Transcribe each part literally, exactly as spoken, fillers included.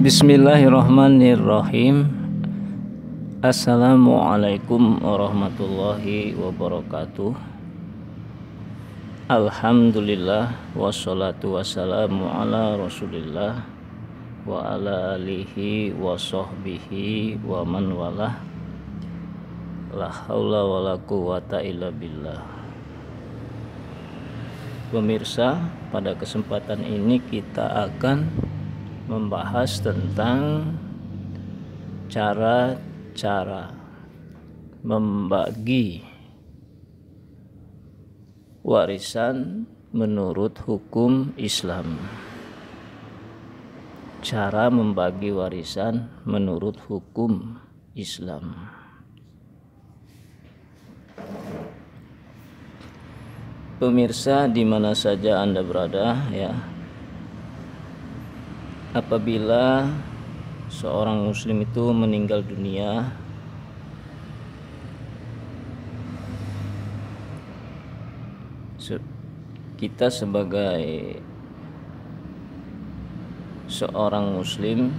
Bismillahirrahmanirrahim. Assalamualaikum warahmatullahi wabarakatuh. Alhamdulillah wassalatu wassalamu ala rasulillah wa ala alihi wa sahbihi wa man walah. La haula wa la quwata illa billah. Pemirsa, pada kesempatan ini kita akan membahas tentang cara-cara membagi warisan menurut hukum Islam. Cara membagi warisan menurut hukum Islam. Pemirsa, di mana saja Anda berada, ya, apabila seorang muslim itu meninggal dunia, kita sebagai seorang muslim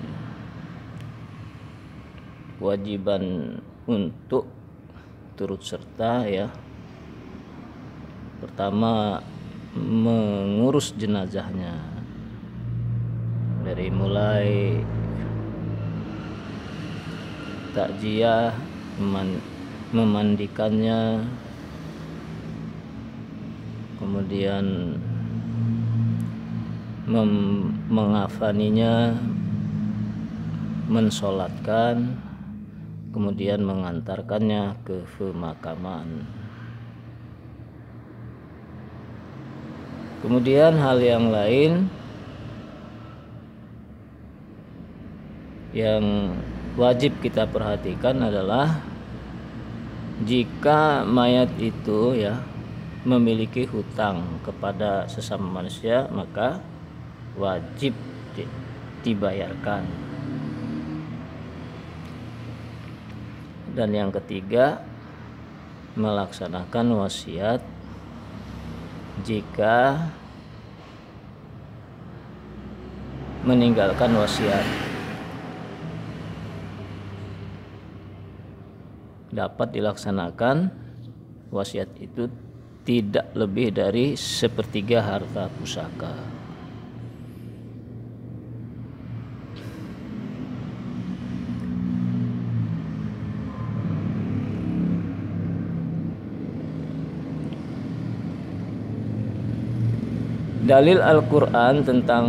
kewajiban untuk turut serta, ya, pertama mengurus jenazahnya, dari mulai takziah, memandikannya, kemudian mengafaninya, mensolatkan, kemudian mengantarkannya ke pemakaman. Kemudian hal yang lain yang wajib kita perhatikan adalah jika mayat itu, ya, memiliki hutang kepada sesama manusia, maka wajib dibayarkan. Dan yang ketiga, melaksanakan wasiat jika meninggalkan wasiat. Dapat dilaksanakan wasiat itu tidak lebih dari sepertiga harta pusaka. Dalil Al-Quran tentang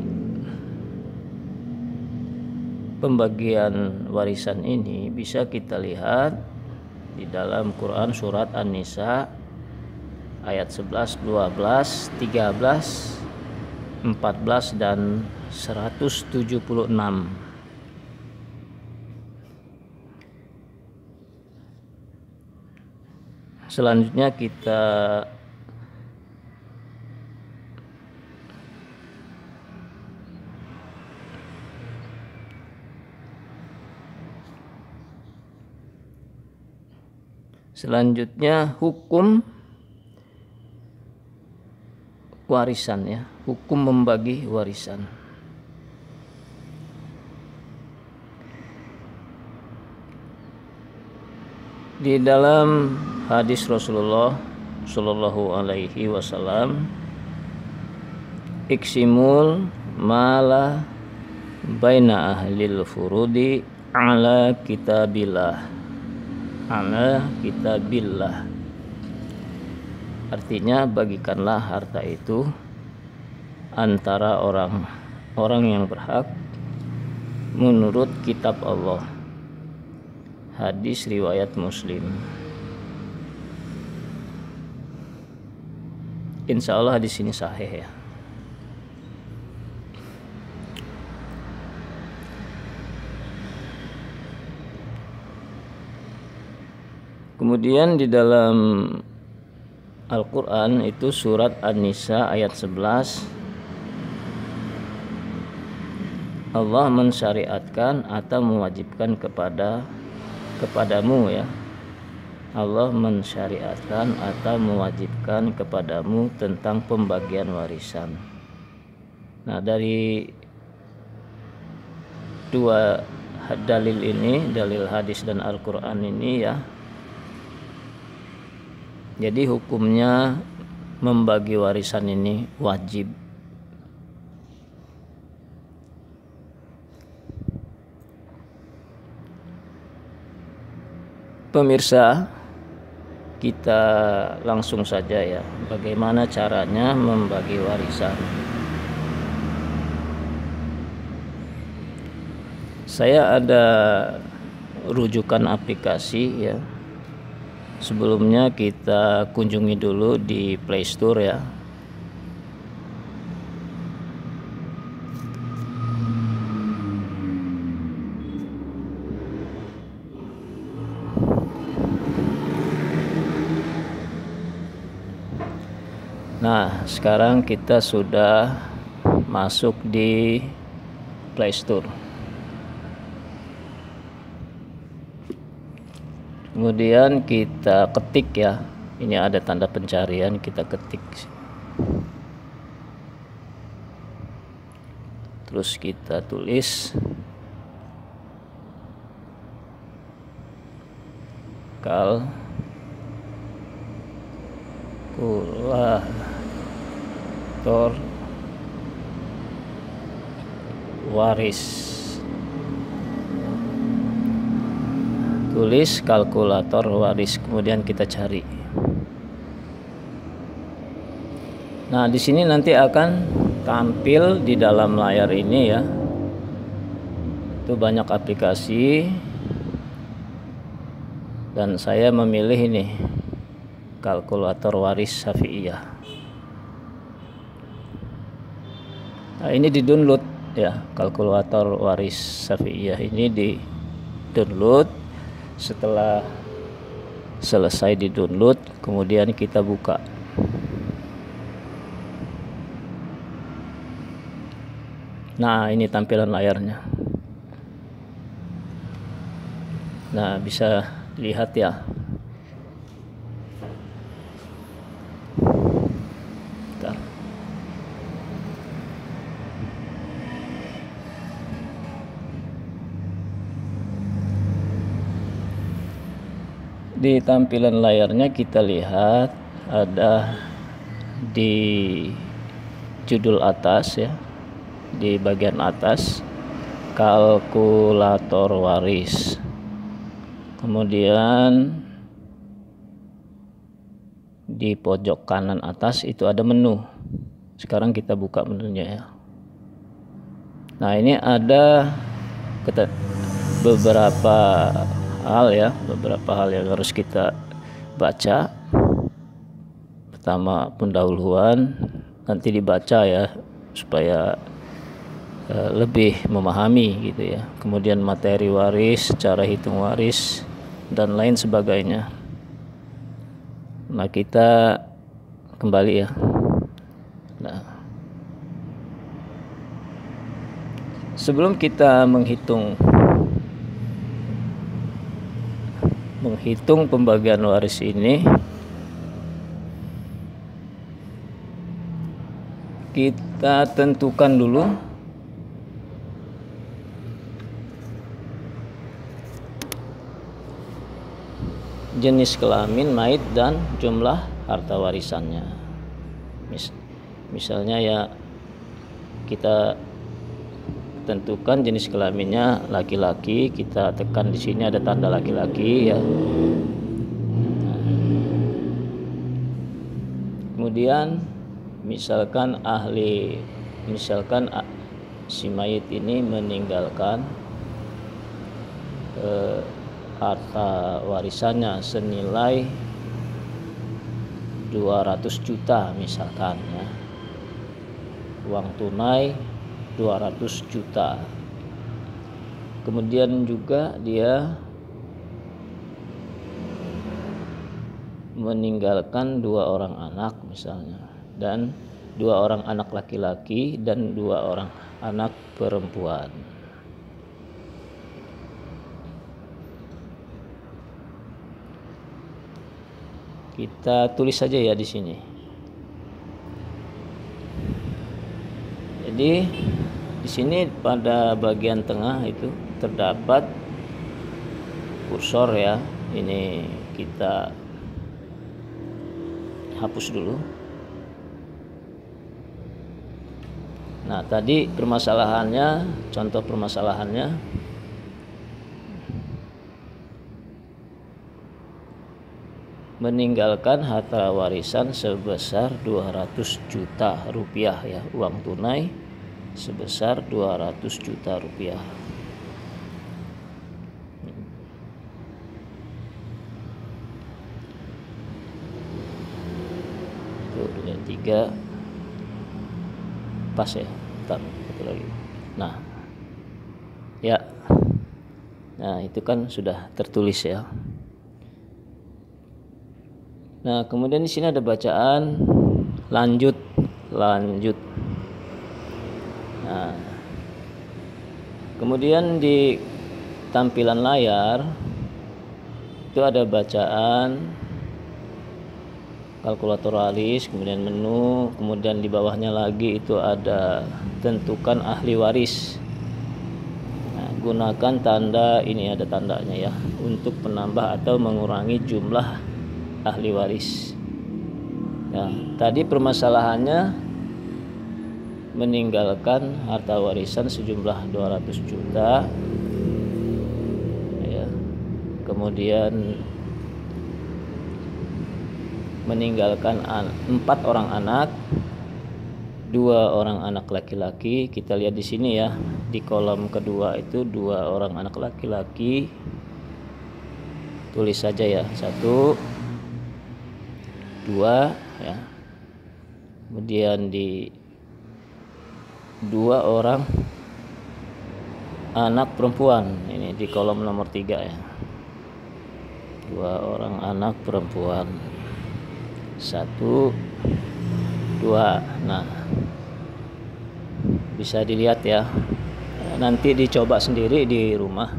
pembagian warisan ini bisa kita lihat di dalam Quran surat An-Nisa ayat sebelas, dua belas, tiga belas, empat belas dan seratus tujuh puluh enam. Selanjutnya kita Selanjutnya hukum warisan, ya, hukum membagi warisan. Di dalam hadis Rasulullah Shallallahu Alaihi Wasallam, iksimul mala baina ahlil furudi ala kitabillah. Ala kitabillah, artinya bagikanlah harta itu antara orang orang yang berhak menurut kitab Allah. Hadis riwayat Muslim. Insya Allah hadis ini sahih, ya. Kemudian di dalam Al-Quran itu surat An-Nisa ayat sebelas, Allah mensyariatkan atau mewajibkan kepada kepadamu, ya, Allah mensyariatkan atau mewajibkan kepadamu tentang pembagian warisan. Nah, dari dua dalil ini, dalil hadis dan Al-Quran ini ya. Jadi hukumnya membagi warisan ini wajib. Pemirsa, kita langsung saja ya, bagaimana caranya membagi warisan. Saya ada rujukan aplikasi ya. Sebelumnya kita kunjungi dulu di Play Store ya. Nah, sekarang kita sudah masuk di Play Store. Kemudian kita ketik ya. Ini ada tanda pencarian, kita ketik. Terus kita tulis kalkulator waris. Tulis kalkulator waris, kemudian kita cari. Nah, di sini nanti akan tampil di dalam layar ini ya. Itu banyak aplikasi dan saya memilih ini, kalkulator waris Syafi'iyah. Nah, ini di-download ya, kalkulator waris Syafi'iyah ini di-download. Setelah selesai di-download, kemudian kita buka. Nah, ini tampilan layarnya. Nah, bisa lihat ya. Bentar. Di tampilan layarnya kita lihat ada di judul atas ya, di bagian atas, kalkulator waris. Kemudian di pojok kanan atas itu ada menu. Sekarang kita buka menunya ya. Nah, ini ada beberapa hal ya, beberapa hal yang harus kita baca. Pertama, pendahuluan, nanti dibaca ya supaya uh, lebih memahami gitu ya. Kemudian materi waris, cara hitung waris dan lain sebagainya. Nah, kita kembali ya. Nah, sebelum kita menghitung menghitung pembagian waris ini, kita tentukan dulu jenis kelamin mayit dan jumlah harta warisannya. Mis misalnya ya, kita tentukan jenis kelaminnya laki-laki, kita tekan di sini ada tanda laki-laki ya. Nah, kemudian misalkan ahli, misalkan si mayit ini meninggalkan eh, harta warisannya senilai dua ratus juta misalkan ya, uang tunai dua ratus juta. Kemudian juga dia meninggalkan dua orang anak misalnya, dan dua orang anak laki-laki dan dua orang anak perempuan. Kita tulis saja ya di sini. Jadi Di sini pada bagian tengah itu terdapat kursor ya. Ini kita hapus dulu. Nah, tadi permasalahannya, contoh permasalahannya meninggalkan harta warisan sebesar dua ratus juta rupiah ya, uang tunai sebesar dua ratus juta rupiah. Tuh, yang tiga pas ya, bentar, satu lagi. Nah, ya, nah itu kan sudah tertulis ya. Nah, kemudian di sini ada bacaan lanjut, lanjut. Nah, kemudian di tampilan layar itu ada bacaan kalkulator alis, kemudian menu, kemudian di bawahnya lagi itu ada tentukan ahli waris. Nah, gunakan tanda, ini ada tandanya ya, untuk menambah atau mengurangi jumlah ahli waris. Nah, tadi permasalahannya meninggalkan harta warisan sejumlah dua ratus juta ya. Kemudian meninggalkan empat orang anak, dua orang anak laki-laki. Kita lihat di sini ya, di kolom kedua itu dua orang anak laki-laki. Tulis saja ya, satu, dua ya. Kemudian di dua orang anak perempuan, ini di kolom nomor tiga ya, dua orang anak perempuan, satu, dua. Nah, bisa dilihat ya, nanti dicoba sendiri di rumah.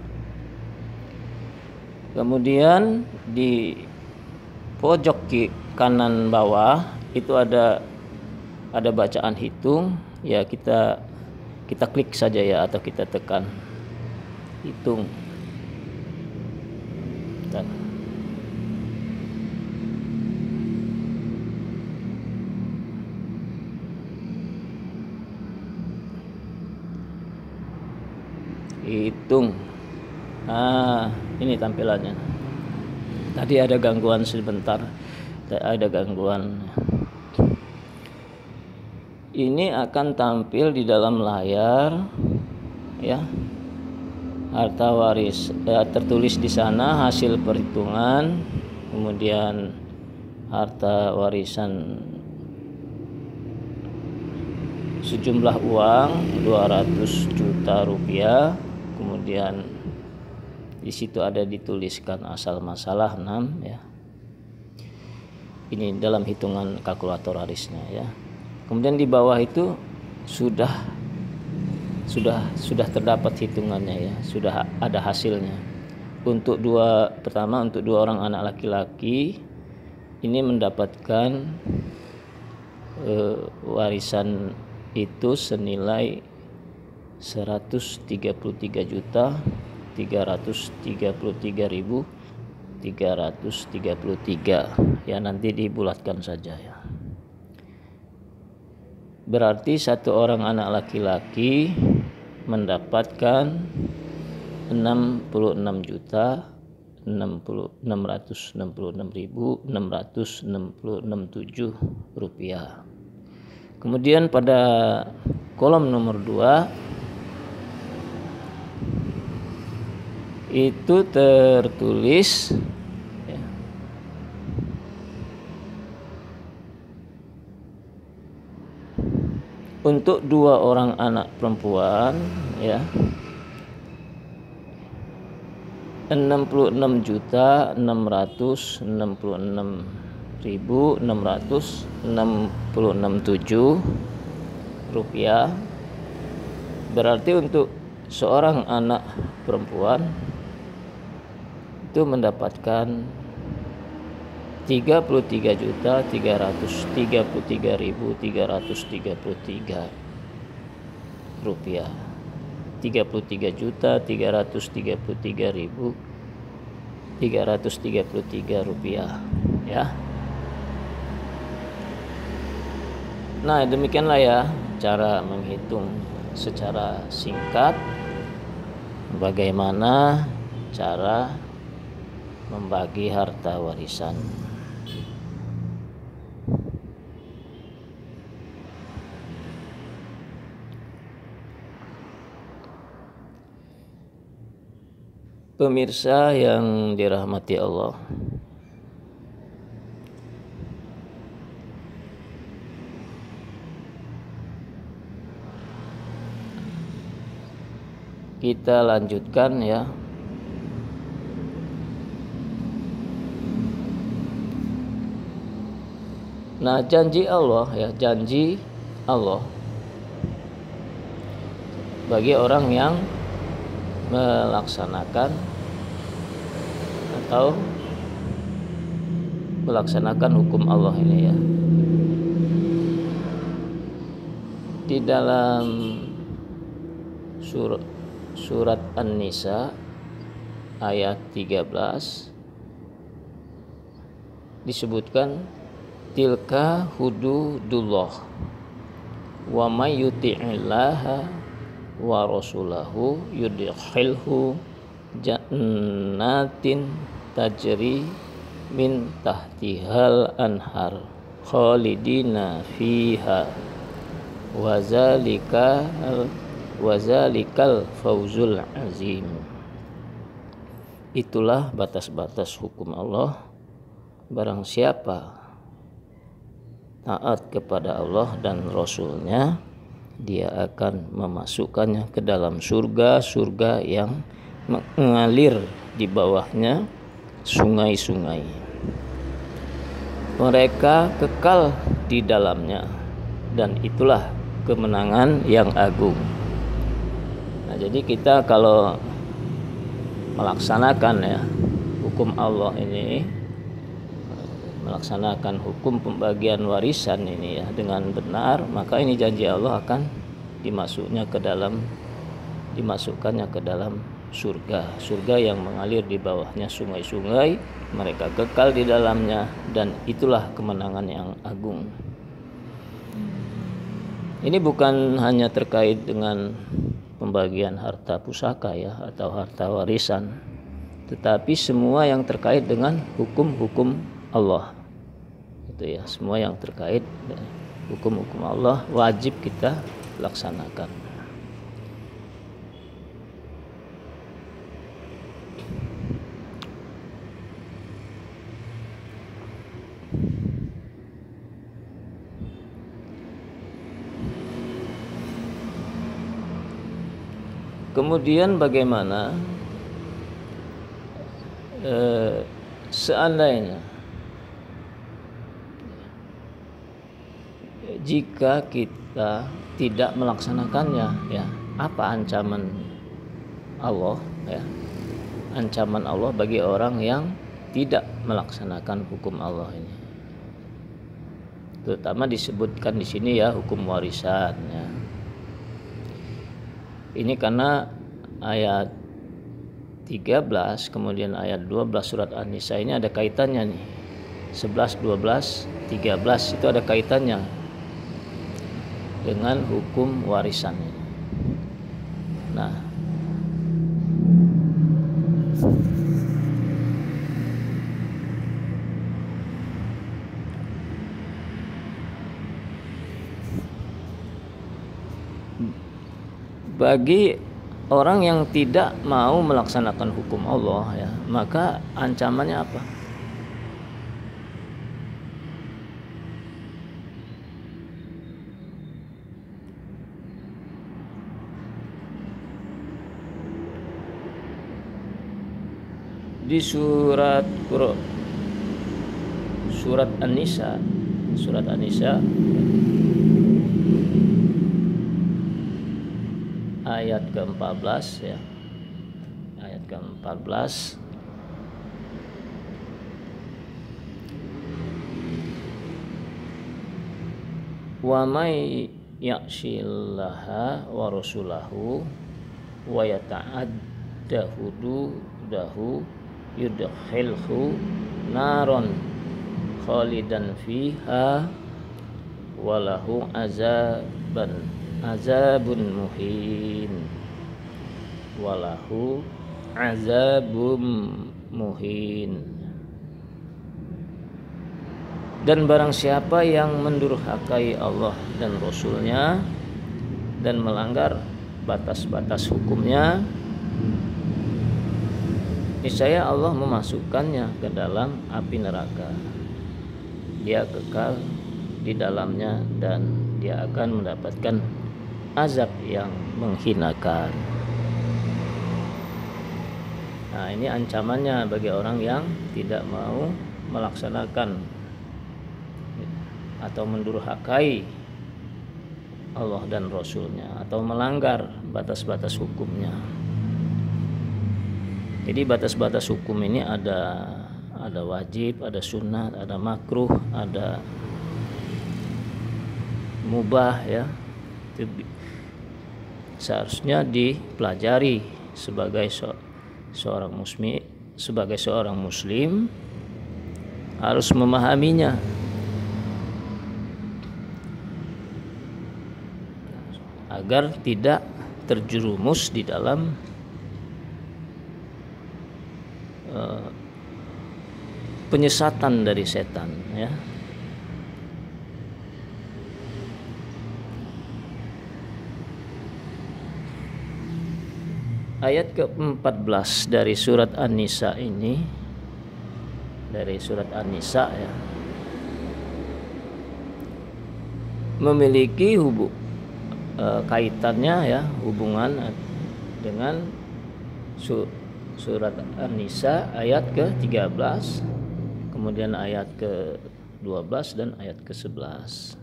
Kemudian di pojok kanan bawah itu ada ada bacaan hitung ya, kita kita klik saja ya, atau kita tekan hitung. Dan hitung. Nah, ini tampilannya. Tadi ada gangguan sebentar, ada gangguan. Ini akan tampil di dalam layar ya, harta waris ya, tertulis di sana hasil perhitungan, kemudian harta warisan sejumlah uang dua ratus juta rupiah. Kemudian di situ ada dituliskan asal masalah enam ya. Ini dalam hitungan kalkulator arisnya ya. Kemudian di bawah itu sudah sudah sudah terdapat hitungannya ya, sudah ada hasilnya. Untuk dua pertama untuk dua orang anak laki-laki ini mendapatkan eh, warisan itu senilai seratus tiga puluh tiga juta tiga ratus tiga puluh tiga ribu tiga ratus tiga puluh tiga ya, nanti dibulatkan saja ya. Berarti satu orang anak laki-laki mendapatkan enam puluh enam juta enam ratus enam puluh enam ribu enam ratus enam puluh enam tujuh rupiah. Kemudian pada kolom nomor dua itu tertulis ya, untuk dua orang anak perempuan ya, enam puluh enam juta enam ratus enam puluh enam ribu enam ratus enam puluh enam tujuh rupiah. Berarti untuk seorang anak perempuan itu mendapatkan tiga puluh tiga juta tiga ratus tiga puluh tiga ribu tiga ratus tiga puluh tiga rupiah. tiga puluh tiga juta tiga ratus tiga puluh tiga ribu tiga ratus tiga puluh tiga rupiah ya. Nah, demikianlah ya cara menghitung secara singkat bagaimana cara membagi harta warisan. Pemirsa yang dirahmati Allah, kita lanjutkan ya. Nah, janji Allah ya, janji Allah bagi orang yang melaksanakan atau melaksanakan hukum Allah ini ya. Di dalam surat surat An-Nisa ayat tiga belas disebutkan tilka hududullah wa may yuti'illaha wa rasulahu yudkhilhu jannatin tajri min tahtihal anhar khalidina fiha wa zalika wa zalikal fawzul azim. Itulah batas-batas hukum Allah. Barang siapa taat kepada Allah dan Rasulnya, dia akan memasukkannya ke dalam surga-surga yang mengalir di bawahnya sungai-sungai. Mereka kekal di dalamnya, dan itulah kemenangan yang agung. Nah, jadi kita kalau melaksanakan ya hukum Allah ini, melaksanakan hukum pembagian warisan ini ya dengan benar, maka ini janji Allah akan dimasuknya ke dalam dimasukkannya ke dalam surga, surga yang mengalir di bawahnya sungai-sungai, mereka kekal di dalamnya, dan itulah kemenangan yang agung. Ini bukan hanya terkait dengan pembagian harta pusaka ya atau harta warisan, tetapi semua yang terkait dengan hukum-hukum Allah. Itu ya, semua yang terkait hukum-hukum Allah wajib kita laksanakan. Kemudian bagaimana eh, seandainya jika kita tidak melaksanakannya ya, apa ancaman Allah ya? Ancaman Allah bagi orang yang tidak melaksanakan hukum Allah ini. Terutama disebutkan di sini ya hukum warisan ya. Ini karena ayat tiga belas kemudian ayat dua belas surat An-Nisa ini ada kaitannya nih. sebelas, dua belas, tiga belas itu ada kaitannya dengan hukum warisan ini. Nah, bagi orang yang tidak mau melaksanakan hukum Allah ya, maka ancamannya apa? Di surat surat An-Nisa surat An-Nisa ayat ke empat belas ya, ayat ke empat belas wa may ya'shillaha wa rasulahu wa yata'adda hududahu yudkhilhu naron khalidan fiha walahu azaban azabun muhin walahu azabum muhin. Dan barang siapa yang mendurhakai Allah dan Rasulnya dan melanggar batas-batas hukumnya, niscaya Allah memasukkannya ke dalam api neraka. Dia kekal di dalamnya dan dia akan mendapatkan azab yang menghinakan. Nah, ini ancamannya bagi orang yang tidak mau melaksanakan atau mendurhakai Allah dan Rasulnya atau melanggar batas-batas hukumnya. Jadi batas-batas hukum ini ada ada wajib, ada sunat, ada makruh, ada mubah ya. Itu seharusnya dipelajari sebagai so, seorang muslim, sebagai seorang muslim harus memahaminya. Agar tidak terjerumus di dalam uh, penyesatan dari setan ya. Ayat ke empat belas dari surat An-Nisa ini, dari surat An-Nisa ya, memiliki hubung E, kaitannya ya, hubungan dengan su, surat An-Nisa ayat ke tiga belas, kemudian ayat ke dua belas dan ayat ke sebelas.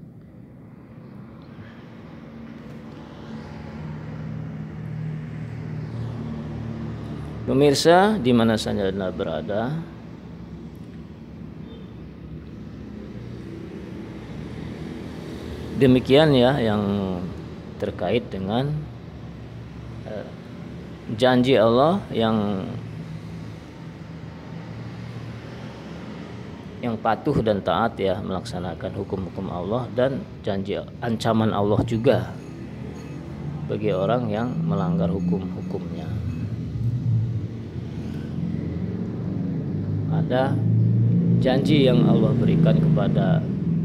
Pemirsa di mana saja Anda berada, demikian ya yang terkait dengan uh, janji Allah yang yang patuh dan taat ya, melaksanakan hukum-hukum Allah, dan janji ancaman Allah juga bagi orang yang melanggar hukum-hukumnya. Ada janji yang Allah berikan kepada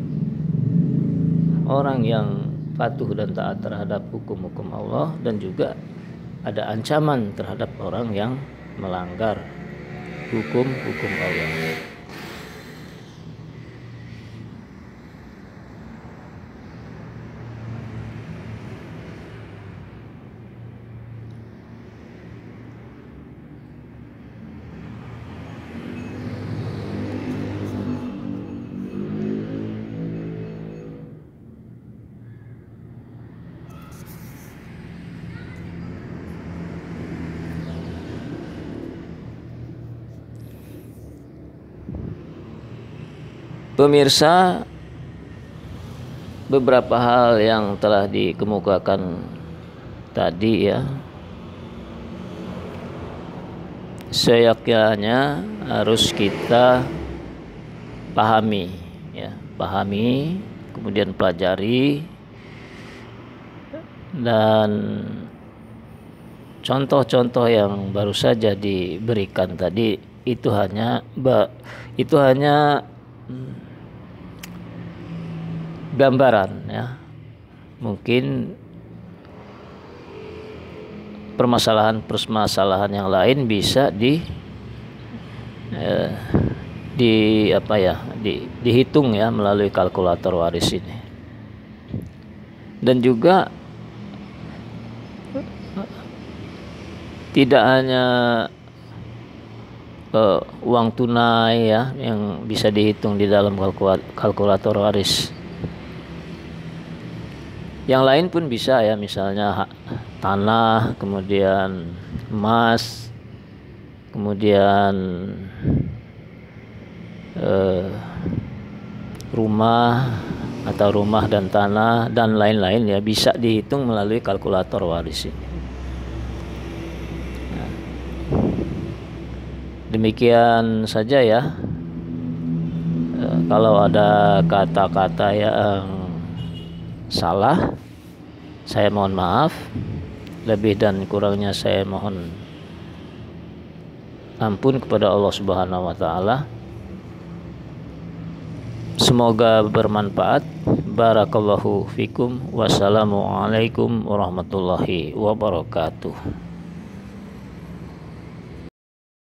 orang yang patuh dan taat terhadap hukum-hukum Allah, dan juga ada ancaman terhadap orang yang melanggar hukum-hukum Allah. Pemirsa, beberapa hal yang telah dikemukakan tadi ya, seyogyanya harus kita pahami ya, pahami, kemudian pelajari, dan contoh-contoh yang baru saja diberikan tadi itu hanya itu hanya gambaran ya. Mungkin permasalahan-permasalahan yang lain bisa di eh, di apa ya di, dihitung ya melalui kalkulator waris ini. Dan juga tidak hanya uh, uang tunai ya yang bisa dihitung di dalam kalkulator waris. Yang lain pun bisa ya, misalnya tanah, kemudian emas, kemudian eh, rumah, atau rumah dan tanah dan lain-lain ya, bisa dihitung melalui kalkulator waris ini. Nah, demikian saja ya. E, kalau ada kata-kata yang salah, saya mohon maaf. Lebih dan kurangnya saya mohon ampun kepada Allah Subhanahu wa taala. Semoga bermanfaat. Barakallahu fikum. Wassalamualaikum warahmatullahi wabarakatuh.